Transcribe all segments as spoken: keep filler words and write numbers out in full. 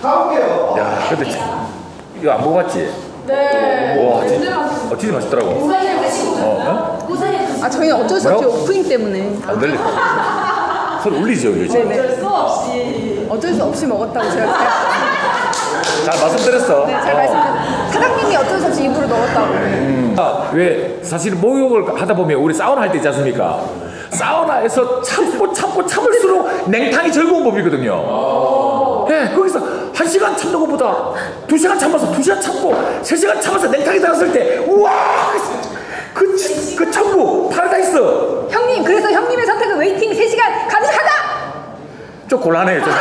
가볼게요. 야, 근데 이거 안 먹어봤지? 네. 와, 진짜, 어, 진짜 맛있더라고. 어? 아 저희는 어쩔 수 없이 오프닝 때문에 안 들리. 손 올리죠, 이거 지금. 어쩔 수 없이 어쩔 수 없이 먹었다고 제가 잘 말씀드렸어. 네, 잘 말씀드렸어요. 사장님이 어쩔 수 없이 입으로 넣었다고. 음. 아, 왜 사실 목욕을 하다 보면 우리 사우나 할 때 있지 않습니까? 사우나에서 참고 참고 참을수록 냉탕이 즐거운 법이거든요. 예, 네, 거기서 한 시간 참는 것보다 두 시간 참아서 두 시간 참고 세 시간 참아서 냉탕이 들어갔을 때 우와 그, 그, 그 천국 파라다이스. 형님 그래서 형님의 선택은 웨이팅 세 시간 가능하다. 좀 곤란해요. 좀.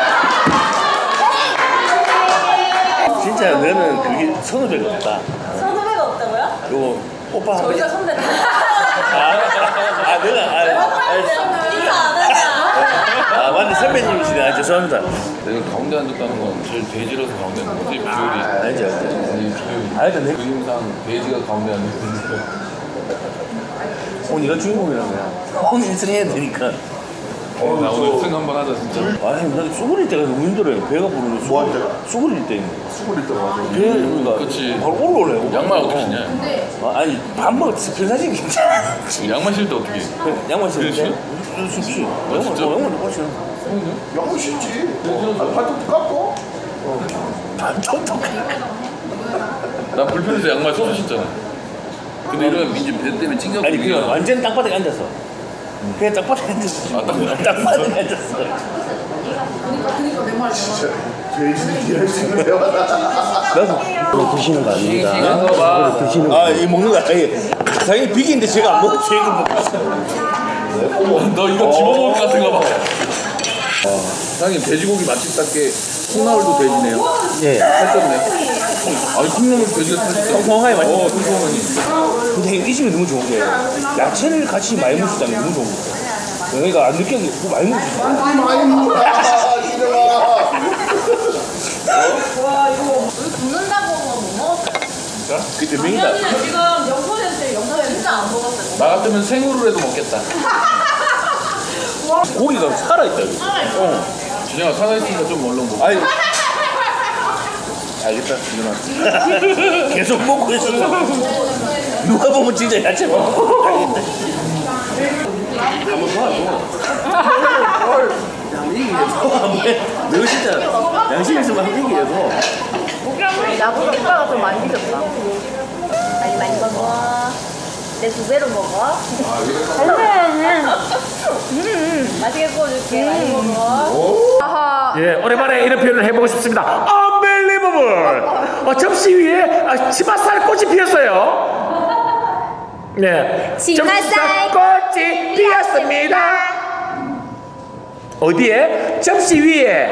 진짜 너는 그게 선후배가 없다. 선후배가 없다고요? 요거 오빠 저희가 선배다. 아, 아, 내가 아, 인사 안 하냐? 아, 맞네 선배님이시네. 아, 죄송합니다. 내가 가운데 앉았다는 건 제일 돼지라서 가운데 앉는 거지. 비율이. 알지, 알지. 비율이. 알지, 내 그림상 돼지가 가운데 앉는 거지. 오늘 네가 주인공이란 거야. 오늘 일 등 해야 되니까. 어, 나 오늘 승 한번 하자 진짜. 아니, 나 수그릴 때가 너무 힘들어요. 배가 부르는 뭐 할 때? 수그릴 때. 수그릴 때 맞아. 배, 그러니까. 그치. 바로 올라오네. 양말 어떻게 신냐? 아, 아니, 밥 먹었지. 편사진 괜찮아. 양말 신을 때 어떻게 해? 양말 신는데? 그래, 쉽지. 아, 진짜? 양말 누가 신어? 영어 쉽지. 아, 발톱도 깎고. 발톱도 나 불편해서 양말 써서 신잖아. 근데 이러면 민지 배 때문에 찡겨서. 아니, 그냥 완전 땅바닥에 앉아서. 그냥 땅바닥에 앉았어. 아, 땅바닥에 땅바닥에 앉았어. 진짜 돼지 일할 수 있는 대화다. 나도 드시는 거 아닙니다. 이거 봐. 드시는 거. 아, 이 먹는 거 아니. 당연히 비기인데 제가 안 먹고 제가 먹고. 너 이거 집어먹을 것 같은 거 봐. 사장님 돼지고기 맛집답게 콩나물도 돼지네요. 예. 살쪘네. 아니 콩나물 돼지가 살쪘어. 통통하게 맛있어. 어, 통통하니. 근데 이 집이 너무 좋은 게 야채를 같이 많이 먹었다는 게 너무 좋은 거예요. 그러니까 안 느끼게 그거 많이 먹었어. 많이 먹어라. 이놈아. 와 이거 우리 굽는다고 못 먹었어요. 그때 명이다. 지금 영포인트 영포인트 진짜 안 먹었어요. 나 같으면 생으로라도 먹겠다. 고기가 살아있다 여기. 어. 진영아 살아있으니까 좀 얼른 먹어. 아니. 알겠다. 누나. 계속 먹고 있어. 누가 보면 진짜 야채 먹어. 알겠다. 한번 도와줘. 한번 이기해서. 너 진짜 양심 있으면 한번 이기해서. 나보다 오빠가 좀 많이 드셨다. 많이 많이 먹어. 내 두 배로 먹어. 음, 맛있게 구워줄게. 많이 먹어. 아하. 예, 오랜만에 이런 표현을 해보고 싶습니다. Unbelievable! 어, 접시 위에 아, 치마살 꽃이 피었어요. 네, 치마살 꽃이 피었습니다. 어디에? 접시 위에.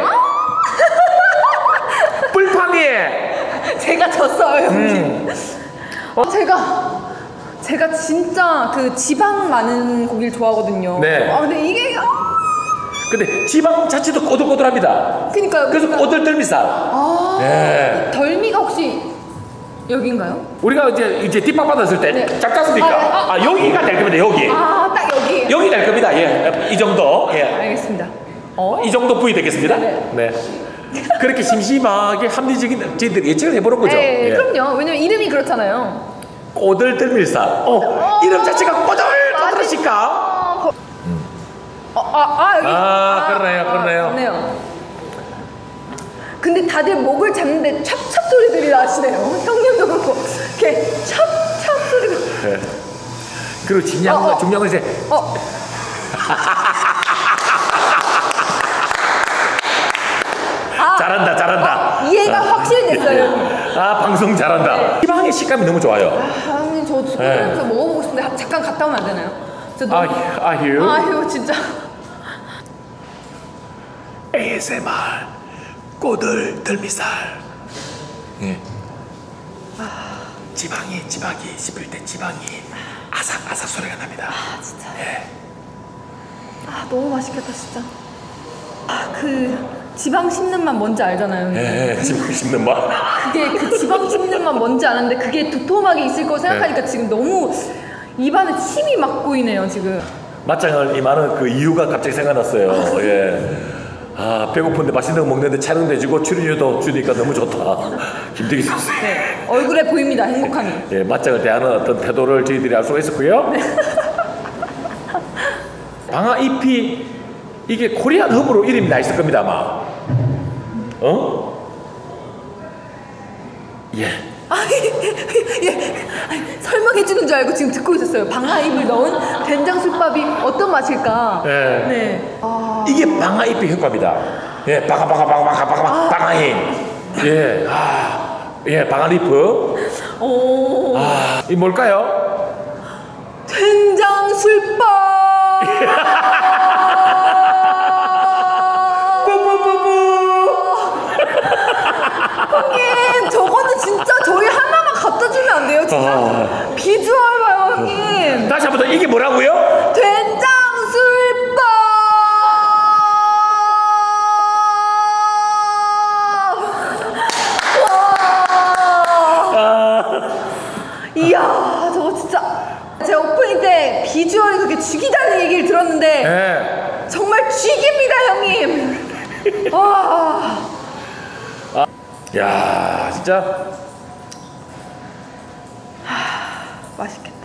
불판 위에. 제가 졌어요 형님. 음. 어, 제가 제가 진짜 그 지방 많은 고기를 좋아하거든요. 네. 아 근데 이게 아, 근데 지방 자체도 꼬들꼬들합니다. 그니까요. 그래서 그러니까. 꼬들덜미살. 아, 네. 덜미가 혹시 여기인가요? 우리가 이제 이제 뒷밥 받았을 때 네. 작지 않습니까? 아, 아, 아, 여기가 될 겁니다. 여기. 아, 딱 여기. 여기 될 겁니다. 예, 이 정도. 예, 알겠습니다. 어? 이 정도 부위 되겠습니다. 네. 네. 그렇게 심심하게 합리적인 저희들 예측을 해보는 거죠. 네, 예. 그럼요. 왜냐면 이름이 그렇잖아요. 꼬들들밀살. 어, 어. 이름 자체가 꼬들꼬들하실까? 아, 거... 어, 아, 아, 여기. 아, 그러네요, 그러네요. 그러네요. 근데 다들 목을 잡는데 찹찹 소리들이 나시네요. 형님도 그렇고 이렇게 찹찹 소리가. 네. 그리고 중요한 어, 어. 중요한 건 이제 어. 아, 잘한다, 잘한다. 어, 이해가 확실됐어요. 아, 방송 잘한다. 지방의 식감이 너무 좋아요. 아, 형님 저 지금 네. 먹어보고 싶은데 하- 잠깐 갔다 오면 안 되나요? 저 아, 너무... 아휴. 아휴 진짜. 에이에스엠알 꼬들들미살. 예. 지방이 지방이 씹을 때 지방이 아삭아삭 소리가 납니다. 아 진짜. 예. 아 너무 맛있겠다 진짜. 아 그 지방 씹는 맛 뭔지 알잖아요. 형님. 예, 지방 씹는 맛. 그게 그 지방 씹는 맛 뭔지 아는데 그게 도톰하게 있을 거 생각하니까 네. 지금 너무 입안에 침이 막 고이네요 지금. 맞짱을 임하는 그 이유가 갑자기 생각났어요. 예. 아 배고픈데 맛있는 거 먹는데 촬영도 해주고 출연료도 주니까 너무 좋다. 김대기 선수. 네, 얼굴에 보입니다 행복함이. 예, 맞짱을 대하는 어떤 태도를 저희들이 알 수가 있었고요. 네. 방아 잎이 이게 코리안 흡으로 이름이 나 있을 겁니다 아마. 어? 예. 아니, 예. 아니, 설명해 주는 줄 알고 지금 듣고 있었어요. 방아잎을 넣은 된장술밥이 어떤 맛일까? 예. 네. 아, 이게 방아 잎의 효과입니다. 예, 방아 방아 방아 방아 방아 방아잎. 예, 아, 예, 방아 리프. 오. 아, 이 뭘까요? 된장술밥. 형님, 저거는 진짜 저희 하나만 갖다 주면 안 돼요? 진짜 아. 비주얼 봐요, 형님. 다시 한번 더 이게 뭐라고요? 된장술밥. 와. 이야, 저거 진짜. 제가 오프닝 때 비주얼이 그렇게 죽이다는 얘기를 들었는데 예. 정말 죽입니다, 형님. 와. 야, 진짜. 맛있겠다.